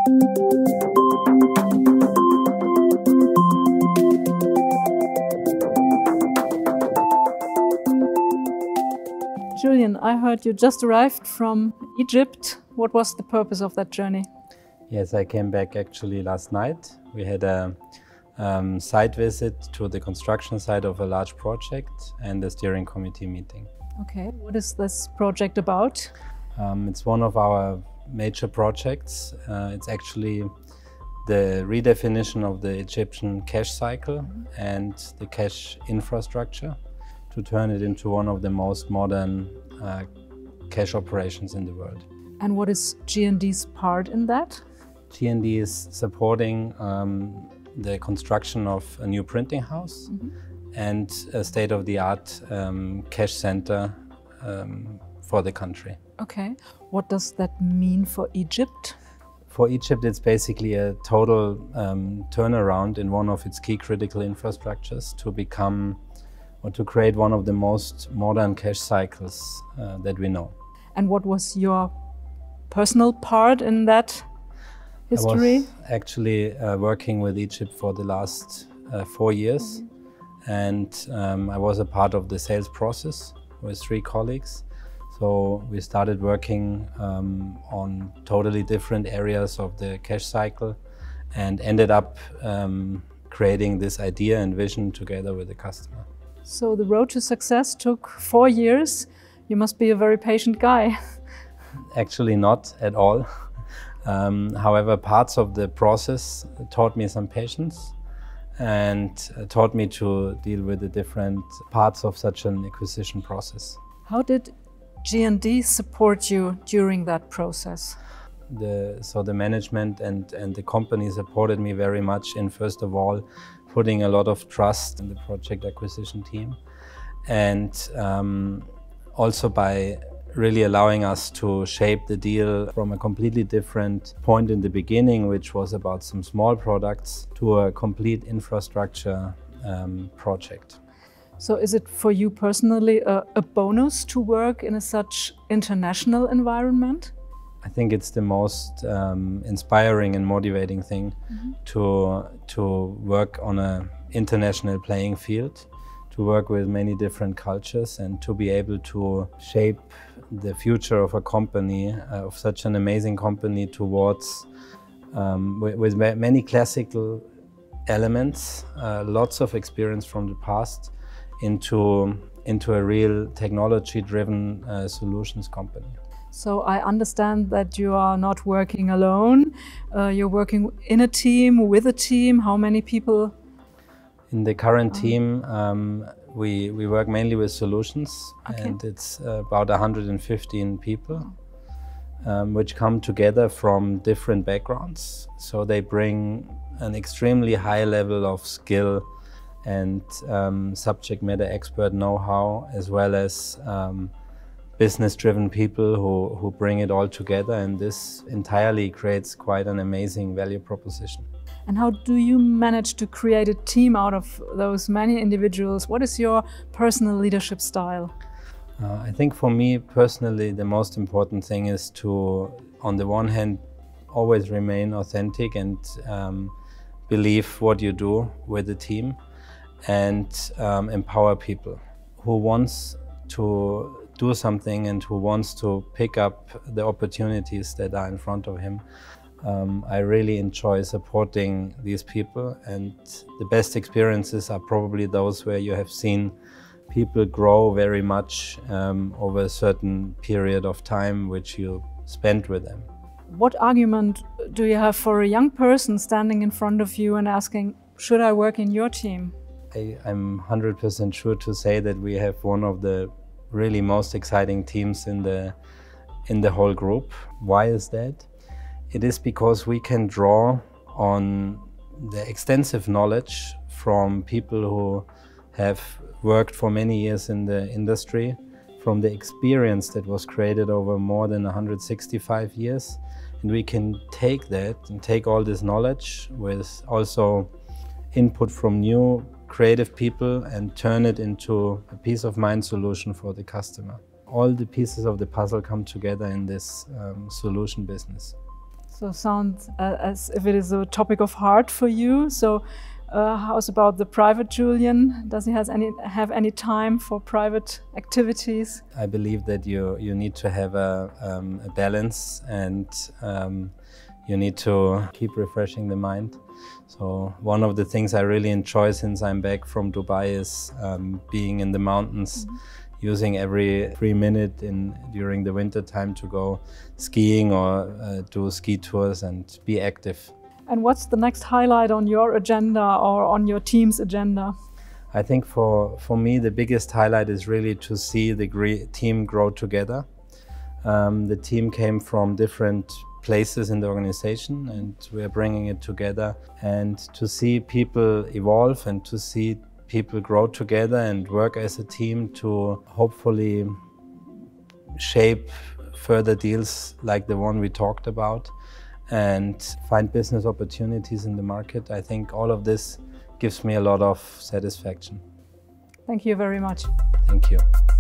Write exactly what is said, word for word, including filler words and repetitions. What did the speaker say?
Julian, I heard you just arrived from Egypt. What was the purpose of that journey? Yes, I came back actually last night. We had a um, site visit to the construction site of a large project and a steering committee meeting. Okay, what is this project about? Um, it's one of our major projects. Uh, it's actually the redefinition of the Egyptian cash cycle mm-hmm. and the cash infrastructure to turn it into one of the most modern uh, cash operations in the world. And what is G N D's part in that? G N D is supporting um, the construction of a new printing house mm-hmm. and a state-of-the-art um, cash center um, for the country. Okay. What does that mean for Egypt? For Egypt, it's basically a total um, turnaround in one of its key critical infrastructures to become or to create one of the most modern cash cycles uh, that we know. And what was your personal part in that history? I was actually uh, working with Egypt for the last uh, four years mm-hmm. and um, I was a part of the sales process with three colleagues. So we started working um, on totally different areas of the cash cycle and ended up um, creating this idea and vision together with the customer. So the road to success took four years. You must be a very patient guy. Actually not at all. Um, however, parts of the process taught me some patience and uh, taught me to deal with the different parts of such an acquisition process. How did G N D support you during that process? The, so the management and, and the company supported me very much in, first of all, putting a lot of trust in the project acquisition team and um, also by really allowing us to shape the deal from a completely different point in the beginning, which was about some small products, to a complete infrastructure um, project. So is it for you personally a, a bonus to work in a such international environment? I think it's the most um, inspiring and motivating thing mm-hmm. to, to work on an international playing field, to work with many different cultures and to be able to shape the future of a company, uh, of such an amazing company towards, um, with, with many classical elements, uh, lots of experience from the past, into, into a real technology-driven uh, solutions company. So I understand that you are not working alone. Uh, you're working in a team, with a team. How many people? In the current oh. team, um, we, we work mainly with solutions okay. and it's uh, about one hundred fifteen people um, which come together from different backgrounds. So they bring an extremely high level of skill and um, subject matter expert know-how, as well as um, business-driven people who, who bring it all together, and this entirely creates quite an amazing value proposition. And how do you manage to create a team out of those many individuals? What is your personal leadership style? Uh, I think for me personally the most important thing is to, on the one hand, always remain authentic and um, believe what you do with the team and um, empower people who wants to do something and who wants to pick up the opportunities that are in front of him. Um, I really enjoy supporting these people, and the best experiences are probably those where you have seen people grow very much um, over a certain period of time which you spent with them. What argument do you have for a young person standing in front of you and asking, should I work in your team? I, I'm one hundred percent sure to say that we have one of the really most exciting teams in the, in the whole group. Why is that? It is because we can draw on the extensive knowledge from people who have worked for many years in the industry, from the experience that was created over more than one hundred sixty-five years. And we can take that and take all this knowledge with also input from new creative people and turn it into a peace of mind solution for the customer. All the pieces of the puzzle come together in this um, solution business. So sounds uh, as if it is a topic of heart for you. So uh, how's about the private Julian? Does he has any have any time for private activities? I believe that you you need to have a, um, a balance, and um, you need to keep refreshing the mind. So one of the things I really enjoy since I'm back from Dubai is um, being in the mountains, mm-hmm. using every free minute in during the winter time to go skiing or uh, do ski tours and be active. And what's the next highlight on your agenda or on your team's agenda? I think for, for me the biggest highlight is really to see the team grow together. Um, the team came from different places in the organization, and we are bringing it together, and to see people evolve and to see people grow together and work as a team to hopefully shape further deals like the one we talked about and find business opportunities in the market. I think all of this gives me a lot of satisfaction. Thank you very much. Thank you.